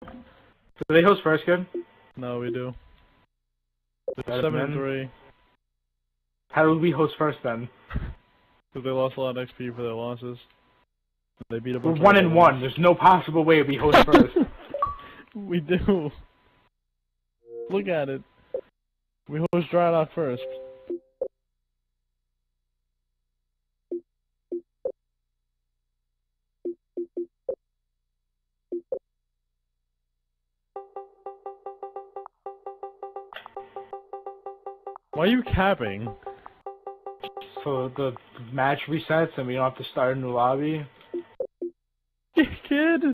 Do they host first, kid? No, we do. It's Better than 7-3. How did we host first then? Because they lost a lot of XP for their losses. They beat a We're bunch of 1-1. ones. There's no possible way we host first. We do. Look at it. We host Drylock first. Why are you capping? So the match resets and we don't have to start a new lobby. Kid!